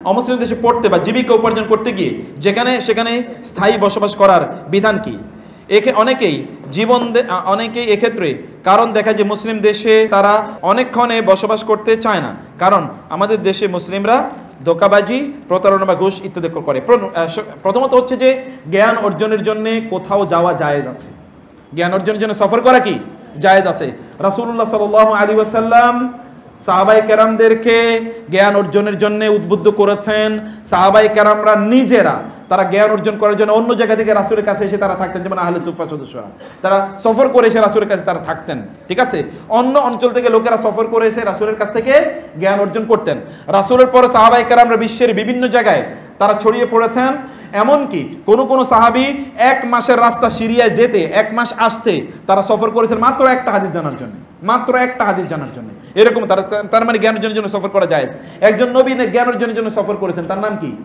অমুসলিম দেশে পড়তে বা জীবিকা উপার্জন করতে গিয়ে সেখানে স্থায়ী বসবাস করার বিধান কি? অনেকেই এক্ষেত্রে কারণ দেখা যে মুসলিম দেশে তারা অনেকক্ষণে বসবাস করতে চায় না, কারণ আমাদের দেশে মুসলিমরা ধোঁকাবাজি, প্রতারণা বা ঘুষ ইত্যাদি করে। প্রথমত হচ্ছে যে জ্ঞান অর্জনের জন্য কোথাও যাওয়া জায়েজ আছে, জ্ঞান অর্জনের জন্য সফর করা কি জায়েজ আছে। রাসূলুল্লাহ সাল্লাল্লাহু আলাইহি ওয়াসাল্লাম সাহাবায়ে কেরামদেরকে জ্ঞান অর্জনের জন্য উদ্বুদ্ধ করেছেন। সাহাবায়ে কেরামরা নিজেরা তারা জ্ঞান অর্জন করার জন্য অন্য জায়গা থেকে রাসূলের কাছে এসে তারা থাকতেন, যেমন আহলে সুফা সদস্যরা তারা সফর করে এসে রাসূলের কাছে তারা থাকতেন, ঠিক আছে। অন্য অঞ্চল থেকে লোকেরা সফর করে এসে রাসূলের কাছ থেকে জ্ঞান অর্জন করতেন। রাসূলের পরে সাহাবায়ে কেরামরা বিশ্বের বিভিন্ন জায়গায় তারা ছড়িয়ে পড়েছেন। এমনকি কোনো সাহাবী 1 মাসের রাস্তা সিরিয়ায় যেতে 1 মাস আসতে তারা সফর করেছেন মাত্র একটা হাদিস জানার জন্য, মাত্র একটা হাদিস জানার জন্য। এরকম তার মানে জ্ঞান অর্জনের জন্য সফর করা জায়েজ। একজন নবী জ্ঞান অর্জনের জন্য সফর করেছেন, তার নাম কি?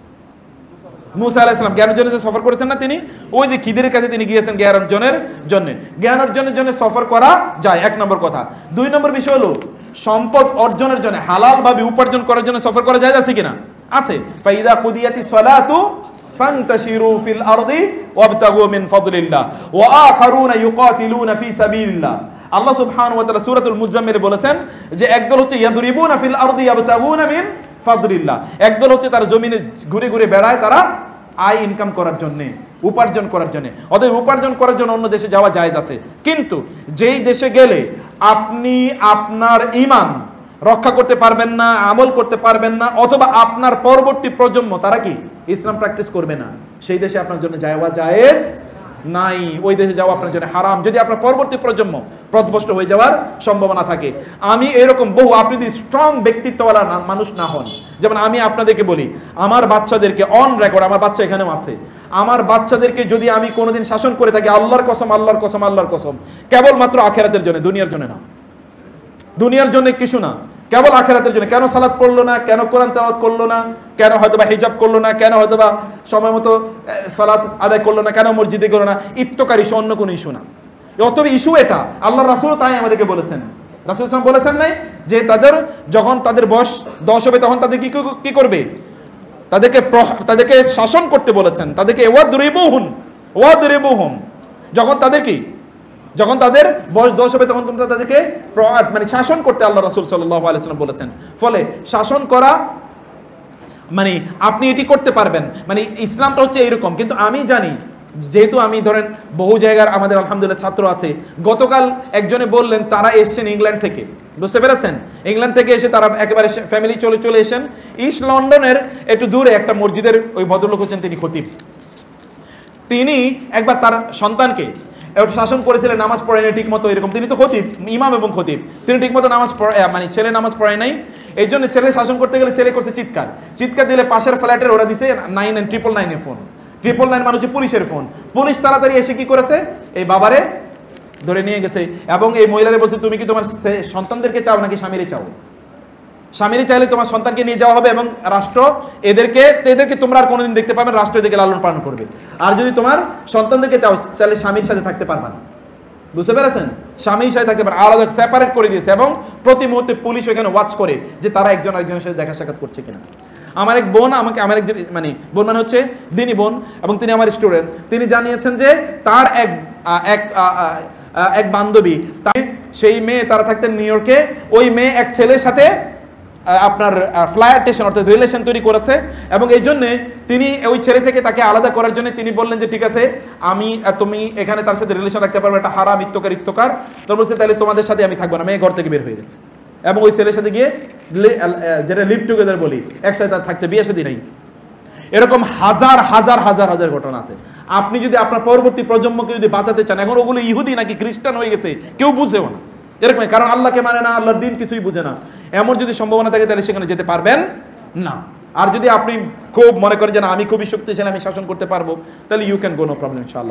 মুসা আলাইহিস সালাম। জ্ঞান অর্জনের জন্য সফর করেছেন না তিনি? ওই যে খিদিরের কাছে তিনি গিয়েছেন জ্ঞান অর্জনের জন্য। জ্ঞান অর্জনের জন্য সফর করা যায়, 1 নম্বর কথা। 2 নম্বর বিষয় হলো সম্পদ অর্জনের জন্য হালাল ভাবে উপার্জন করার জন্য সফর করা যায় আছে কিনা? আছে। ফাইদা কুদিয়াতিস সালাতু ফান্তাশিরু ফিল আরদি ওয়াবতাগু মিন ফাদলিল্লাহ ওয়া আখারুনা ইউকাতিলুনা ফি সাবিলিল্লাহ। আল্লাহ সুবহানাহু ওয়া তাআলা সূরাতুল মুজাম্মিলে বলেছেন যে একদল হচ্ছে ইয়াদরিবুনা ফিল আরদি ইয়াবতাগুনা মিন ফাদলিল্লাহ, একদল হচ্ছে তারা জমিনে ঘুরে ঘুরে বেড়ায় তারা আয় ইনকাম করার জন্য, উপার্জন করার জন্য। অতএব উপার্জন করার জন্য অন্য দেশে যাওয়া জায়েজ আছে, কিন্তু যেই দেশে গেলে আপনি আপনার ঈমান রক্ষা করতে পারবেন না, আমল করতে পারবেন না, অথবা আপনার পরবর্তী প্রজন্ম তারা কি ইসলাম প্র্যাকটিস করবে না, সেই দেশে আপনার জন্য যাওয়া জায়েজ নাই। ওই দেশে যাওয়া আপনার জন্য হারাম, যদি আপনার পরবর্তী প্রজন্ম পথভ্রষ্ট হয়ে যাওয়ার সম্ভাবনা থাকে। আমি এরকম আপনি যদি স্ট্রং ব্যক্তিত্বওয়ালা মানুষ না হন, যেমন আমি আপনাদেরকে বলি, আমার বাচ্চাদেরকে অন রেকর্ড, আমার বাচ্চা এখানেও আছে, আমার বাচ্চাদেরকে যদি আমি কোনোদিন শাসন করে থাকি, আল্লাহর কসম আল্লাহর কসম আল্লাহর কসম, কেবলমাত্র আখিরাতের জন্য, দুনিয়ার জন্য না, দুনিয়ার জন্য কিছু না, কেবল আখিরাতের জন্য। কেন সালাত পড়লো না, কেন কোরআন তেলাওয়াত করলো না, কেন হয়তোবা হিজাব করলো না, কেন হয়তোবা সময় মতো সালাত আদায় করলো না, কেন মসজিদে গেলো না, ইত্তকার ইস্যু, অন্য কোনো ইস্যু না। অতএব ইস্যু এটা, আল্লাহ রাসূল তাই আমাদেরকে বলেছেন। রাসূল সাল্লাল্লাহু আলাইহি ওয়াসাল্লাম বলেছেন নাই যে যখন তাদের বয়স 10 হবে তখন তাদের কি করবে, তাদেরকে শাসন করতে বলেছেন, তাদেরকে ওয়াদরিবুহুম, যখন তাদের বয়স 10 হবে তখন তোমরা তাদেরকে মানে শাসন করতে আল্লাহ রাসূল সাল্লাল্লাহু আলাইহি ওয়াসাল্লাম বলেছেন। ফলে শাসন করা মানে আপনি এটি করতে পারবেন, মানে ইসলামটা হচ্ছে এরকম। কিন্তু আমি জানি, যেহেতু আমি ধরেন বহু জায়গার আমাদের আলহামদুলিল্লাহ ছাত্র আছে, গতকাল একজনে বললেন তারা এসছেন ইংল্যান্ড থেকে, বুঝতে পেরেছেন, ইংল্যান্ড থেকে এসে তারা একেবারে ফ্যামিলি চলে এসেন ইস্ট লন্ডনের একটু দূরে একটা মসজিদের, ওই ভদ্রলোক হচ্ছেন তিনি খতিব। তিনি একবার তার সন্তানকে শাসন করেছিলেন, নামাজ পড়েনি ঠিক মতো, এরকম। তিনি তো খতিব, ইমাম এবং খতিব, তিনি ঠিক মতো নামাজ মানে ছেলে নামাজ পড়ে নাই। এই জন্য ছেলে শাসন করতে গেলে ছেলে করছে চিৎকার দিলে পাশের ফ্ল্যাটের ওরা দিছে 99999 ফোন, 999 মানে হচ্ছে পুলিশের ফোন। পুলিশ তাড়াতাড়ি এসে কি করেছে, এই বাবারে ধরে নিয়ে গেছে এবং এই মহিলারে বলছে তুমি কি তোমার সন্তানদেরকে চাও নাকি স্বামীরে চাও? স্বামীরে চাইলে তোমার সন্তানকে নিয়ে যাওয়া হবে এবং রাষ্ট্র এদেরকে তোমরা আর কোনোদিন দেখতে পাবে, রাষ্ট্র এদেরকে লালন পালন করবে। আর যদি তোমার সন্তানদেরকে চাও তাহলে স্বামীর সাথে থাকতে পারবে না, বুঝতে পেরেছেন, স্বামীর সাথে থাকতে পারে, আলাদা সেপারেট করে দিয়েছে এবং প্রতি মুহূর্তে পুলিশ ওখানে ওয়াচ করে যে তারা একজন আরেকজনের সাথে দেখা সাক্ষাৎ করছে কিনা। আমার এক বোন আমার একজন মানে বোন মানে হচ্ছে দিনী বোন, এবং তিনি আমার স্টুডেন্ট, তিনি জানিয়েছেন যে তার এক বান্ধবী, সেই মেয়ে, তারা থাকতেন নিউ ইয়র্কে, ওই মেয়ে এক ছেলের সাথে আপনার ফ্লায়ারটেশন অর্থাৎ রিলেশন তৈরি করেছে, এবং এই জন্যে তিনি ওই ছেলে থেকে তাকে আলাদা করার জন্য তিনি বললেন যে ঠিক আছে তুমি এখানে তার সাথে রিলেশন রাখতে পারবে, এটা হারাম, ইত্তকার। তো বলছে তাহলে তোমাদের সাথে আমি থাকবো না, মেয়ে ঘর থেকে বের হয়ে গেছে এবং ওই ছেলের সাথে গিয়ে যেটা লিভ টুগেদার বলি, একসাথে তার থাকছে, বিয়ে শাদী নাই। এরকম হাজার হাজার হাজার হাজার ঘটনা আছে। আপনি যদি আপনার পরবর্তী প্রজন্মকে যদি বাঁচাতে চান, এখন ওগুলো ইহুদি নাকি খ্রিস্টান হয়ে গেছে কেউ বুঝেও না, এরকম, কারণ আল্লাহকে মানে না, আল্লাহর দিন কিছুই বুঝে না, এমন যদি সম্ভাবনা থাকে তাহলে সেখানে যেতে পারবেন না। আর যদি আপনি খুব মনে করেন যে না আমি খুবই শক্তিশালী, আমি শাসন করতে পারবো, তাহলে you can go, no problem ইনশাআল্লাহ।